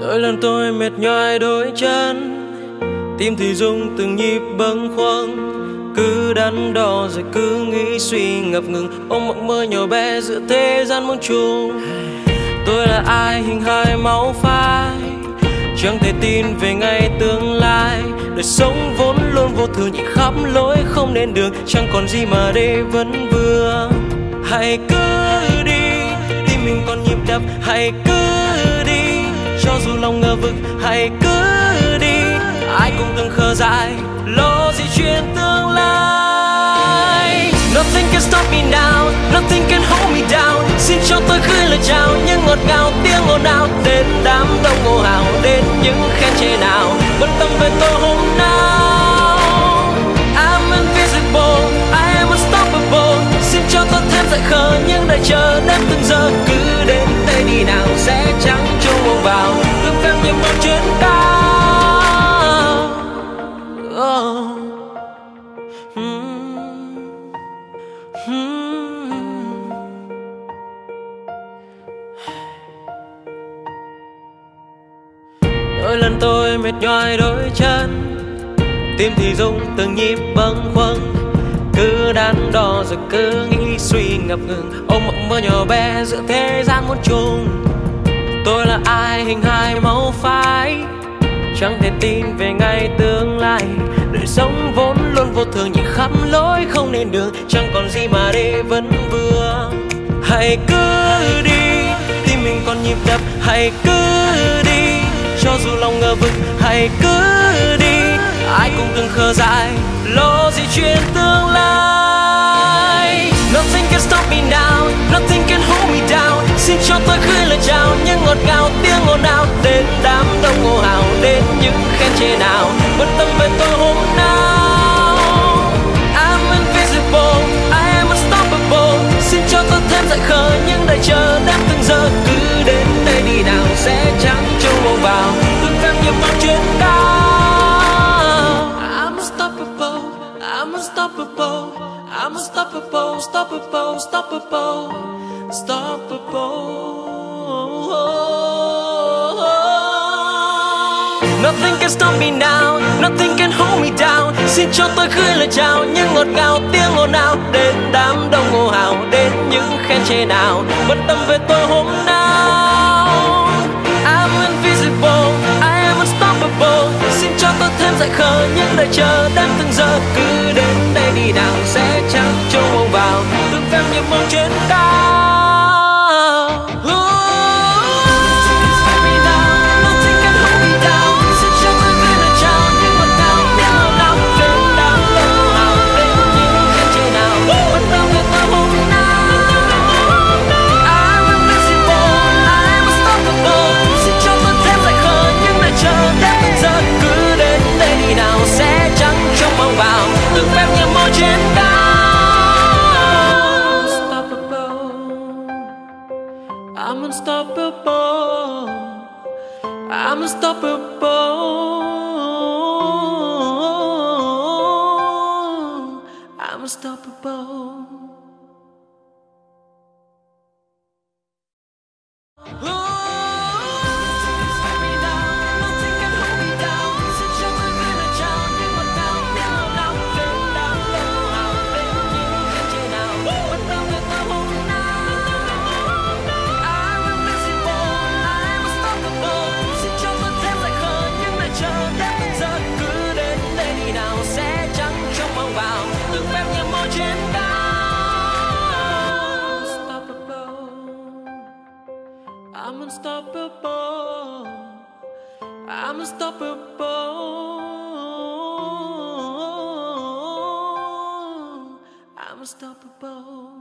Đôi lần tôi mệt nhoài đôi chân, tim thì rung từng nhịp bâng khuâng, cứ đắn đo rồi cứ nghĩ suy ngập ngừng, ôm mộng mơ nhỏ bé giữa thế gian muôn trùng. Tôi là ai hình hài máu phai, chẳng thể tin về ngày tương lai. Đời sống vốn luôn vô thường, những khắp lối không nên đường, chẳng còn gì mà để vấn vương. Hãy cứ đi, tim mình còn nhịp đập. Hãy cứ đi, cho dù lòng ngờ vực. Hãy cứ đi, ai cũng từng khờ dại lo gì chuyện tương lai. Nothing can stop me now, nothing can hold me down. Xin cho tôi gửi lời chào những ngọt ngào tiếng ồn ào đến đám đông hô hào, đến những khen chê nào quan tâm về tôi hôm nào. I'm invisible, I am unstoppable. Xin cho tôi thêm dại khờ những đợi chờ đêm từng giờ. Cứ đến đây đi nào, sẽ trắng trông mong vào từng phép nhiệm mong chuyến cao. Đôi lần tôi mệt nhoài đôi chân, tim thì rung từng nhịp bâng khuâng, cứ đắn đo rồi cứ nghĩ suy ngập ngừng, ôm mộng mơ nhỏ bé giữa thế gian muôn trùng. Tôi là ai hình hài máu phai, chẳng thể tin về ngày tương lai. Đời sống vốn luôn vô thường, những khắp lối không nên đường, chẳng còn gì mà để vấn vương. Hãy cứ đi, tim mình còn nhịp đập. Hãy cứ đi, cho dù lòng ngờ vực. Hãy cứ đi, ai cũng từng khờ dại lo gì chuyện tương lai. Nothing can stop me now, nothing can hold me down. Xin cho tôi gửi lời chào những ngọt ngào tiếng ồn ào đến đám đông hô hào, đến những khen chê nào quan tâm về tôi hôm nào. I'm invisible, I am unstoppable. Xin cho tôi thêm dại khờ những đợi chờ đêm từng giờ. Cứ đến đây đi nào, sẽ trắng trông mong vào từng phép nhiệm mong chuyến cao. I'm unstoppable, I'm unstoppable, I'm unstoppable, unstoppable, unstoppable, unstoppable. Nothing can stop me now, nothing can hold me down. Xin cho tôi gửi lời chào những ngọt ngào tiếng ồn ào đến đám đông hô hào, đến những khen chê nào quan tâm về tôi hôm nào. I'm invisible, I am unstoppable. Xin cho tôi thêm dại khờ những đợi chờ đêm từng giờ. Cứ đến đây đi nào, sẽ trắng trông mong vào từng phép nhiệm mong chuyến cao. I'm unstoppable, I'm unstoppable, I'm unstoppable. I'm unstoppable, I'm unstoppable, I'm unstoppable.